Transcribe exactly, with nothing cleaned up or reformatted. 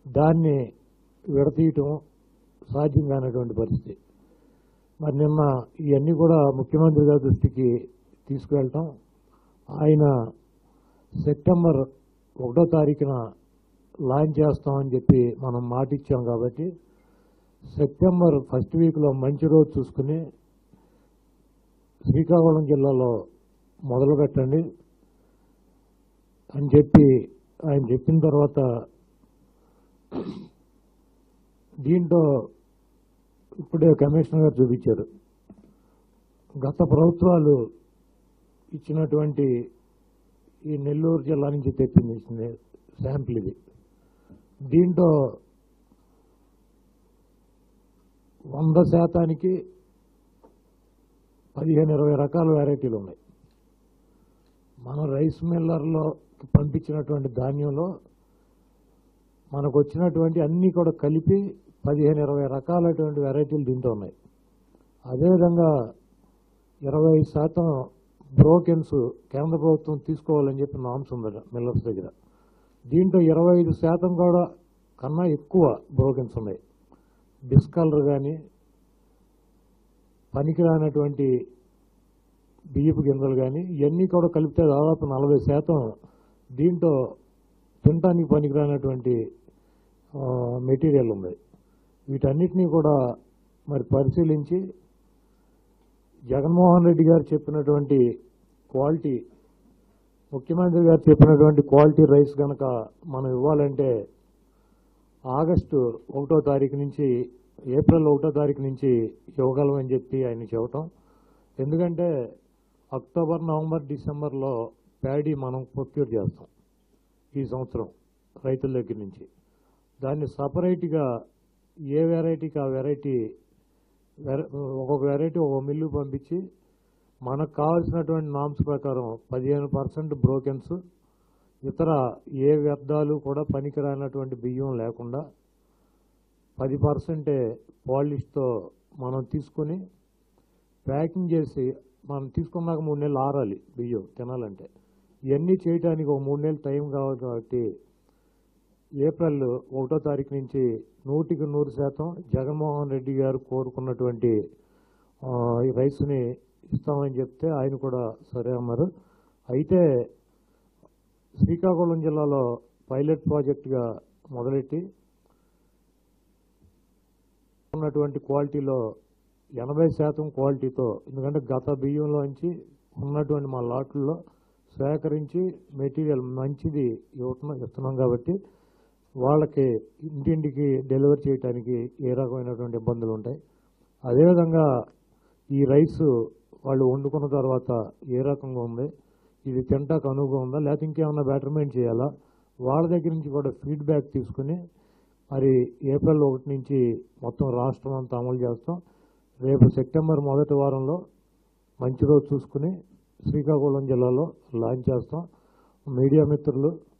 దాన్ని విడతీయటం సాధ్యం కానటువంటి పరిస్థితి. మరి నిన్న ఇవన్నీ కూడా ముఖ్యమంత్రి గారి దృష్టికి తీసుకువెళ్ళటం, ఆయన సెప్టెంబర్ ఒకటో తారీఖున లాంచ్ చేస్తామని చెప్పి మనం మాట ఇచ్చాం. కాబట్టి సెప్టెంబర్ ఫస్ట్ వీక్లో మంచి రోజు చూసుకుని శ్రీకాకుళం జిల్లాలో మొదలు పెట్టండి అని చెప్పి ఆయన చెప్పిన తర్వాత దీంట్లో ఇప్పుడే కమిషనర్ గారు చూపించారు. గత ప్రభుత్వాలు ఇచ్చినటువంటి ఈ నెల్లూరు జిల్లా నుంచి తెప్పించింది శాంపిల్ ఇది. దీంట్లో వంద శాతానికి పదిహేను ఇరవై రకాల వెరైటీలు ఉన్నాయి. మన రైస్ మిల్లర్లో పంపించినటువంటి ధాన్యంలో మనకు వచ్చినటువంటి అన్నీ కూడా కలిపి పదిహేను ఇరవై రకాలైనటువంటి వెరైటీలు దీంట్లో ఉన్నాయి. అదేవిధంగా ఇరవై శాతం బ్రోకెన్స్ కేంద్ర ప్రభుత్వం తీసుకోవాలని చెప్పి నామ్స్ ఉందట మిల్లర్స్ దగ్గర. దీంట్లో ఇరవై ఐదు శాతం కూడా కన్నా ఎక్కువ బ్రోకెన్స్ ఉన్నాయి. డిస్కలర్ కానీ పనికిరానటువంటి బియ్యపు గింజలు కానీ ఇవన్నీ కూడా కలిపితే దాదాపు నలభై శాతం దీంట్లో తినటానికి పనికిరానటువంటి మెటీరియల్ ఉంది. వీటన్నిటినీ కూడా మరి పరిశీలించి జగన్మోహన్ రెడ్డి గారు చెప్పినటువంటి క్వాలిటీ, ముఖ్యమంత్రి గారు చెప్పినటువంటి క్వాలిటీ రైస్ కనుక మనం ఇవ్వాలంటే ఆగస్టు ఒకటో తారీఖు నుంచి ఏప్రిల్ ఒకటో తారీఖు నుంచి ఇవ్వగలమని చెప్పి ఆయన చెప్పటం. ఎందుకంటే అక్టోబర్ నవంబర్ డిసెంబర్లో ప్యాడీ మనం ప్రొక్యూర్ చేస్తాం ఈ సంవత్సరం రైతుల దగ్గర నుంచి. దాన్ని సపరేట్గా ఏ వెరైటీకి ఆ వెరైటీ ఒక్కొక్క వెరైటీ ఒక మిల్లు పంపించి మనకు కావాల్సినటువంటి నామ్స్ ప్రకారం పదిహేను పర్సెంట్ బ్రోకెన్స్, ఇతర ఏ వ్యర్థాలు కూడా పనికిరానటువంటి బియ్యం లేకుండా పది పర్సెంటే పాలిష్తో మనం తీసుకుని ప్యాకింగ్ చేసి మనం తీసుకున్నాక మూడు నెలలు ఆరాలి బియ్యం తినాలంటే. ఇవన్నీ చేయడానికి ఒక మూడు నెలలు టైం కావాలి. కాబట్టి ఏప్రిల్ ఒకటో తారీఖు నుంచి నూటికి నూరు శాతం జగన్మోహన్ రెడ్డి గారు కోరుకున్నటువంటి రైస్ని ఇస్తామని చెప్తే ఆయన కూడా సరే అన్నారు. అయితే శ్రీకాకుళం జిల్లాలో పైలట్ ప్రాజెక్టుగా మొదలెట్టి ఉన్నటువంటి క్వాలిటీలో ఎనభై శాతం క్వాలిటీతో, ఎందుకంటే గత బియ్యంలోంచి ఉన్నటువంటి మా లాట్లలో సేకరించి మెటీరియల్ మంచిది ఇవ్వటం ఇస్తున్నాం. కాబట్టి వాళ్ళకి ఇంటింటికి డెలివరీ చేయడానికి ఏ రకమైనటువంటి ఇబ్బందులు ఉంటాయి. అదేవిధంగా ఈ రైసు వాళ్ళు వండుకున్న తర్వాత ఏ రకంగా ఉంది, ఇది తింటాకు అనువుగా ఉందా, లేకపోతే ఇంకేమన్నా బెటర్మెంట్ చేయాలా, వాళ్ళ దగ్గర నుంచి కూడా ఫీడ్బ్యాక్ తీసుకుని మరి ఏప్రిల్ ఒకటి నుంచి మొత్తం రాష్ట్రం అంతా అమలు చేస్తాం. రేపు సెప్టెంబర్ మొదటి వారంలో మంచి రోజు చూసుకుని శ్రీకాకుళం జిల్లాలో లాంచ్ చేస్తాం. మీడియా మిత్రులు